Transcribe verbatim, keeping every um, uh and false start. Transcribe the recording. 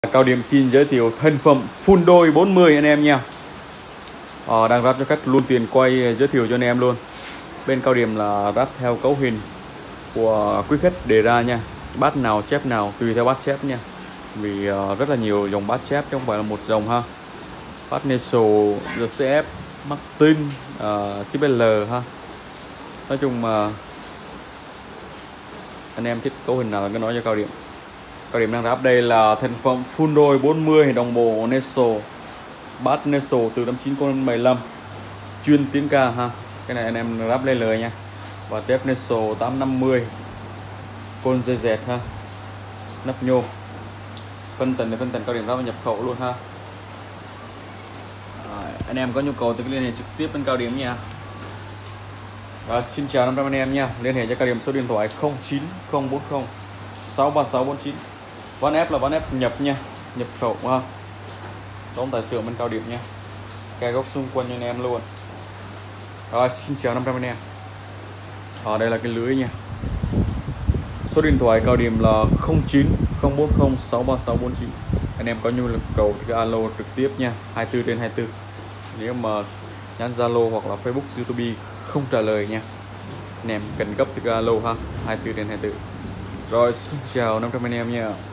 Cao điểm xin giới thiệu thân phẩm full đôi bốn mươi anh em nha. Ờ, đang ráp cho khách luôn tiền quay giới thiệu cho anh em luôn. Bên Cao điểm là ráp theo cấu hình của quý khách đề ra nha. Bát nào chép nào tùy theo bát chép nha. Vì uh, rất là nhiều dòng bát chép chứ không phải là một dòng ha. Bát Neso, rờ xê ép, Martin, uh, xê pê lờ ha. Nói chung mà uh, anh em thích cấu hình nào cứ nói cho Cao điểm. Cao điểm đang ráp đây là thành phẩm full đôi bốn mươi đồng bộ Neso, bát Neso từ năm chín con mười lăm chuyên tiếng ca ha. Cái này anh em ráp lên lời nha. Và tép Neso tám năm mươi con dây dẹt ha, nắp nhô. Phân tần này phân tần Cao điểm ráp nhập khẩu luôn ha. À, anh em có nhu cầu thì liên hệ trực tiếp bên Cao điểm nha. Và xin chào năm trăm anh em nha. Liên hệ cho Cao điểm số điện thoại không chín không bốn không sáu ba sáu bốn chín. Ván ép là ván ép nhập nha, nhập khẩu ha. Đóng tài xưởng bên Cao điểm nha. Kè gốc xung quanh cho anh em luôn. Rồi xin chào năm trăm anh em. Ở đây là cái lưới nha. Số điện thoại Cao điểm là không chín không bốn không sáu ba sáu bốn chín. Anh em có nhu cầu thì alo trực tiếp nha, hai mươi bốn trên hai mươi bốn. Nếu mà nhắn Zalo hoặc là Facebook, YouTube không trả lời nha. Anh em cần gấp thì alo ha, hai mươi bốn trên hai mươi bốn. Rồi xin chào năm trăm anh em nha.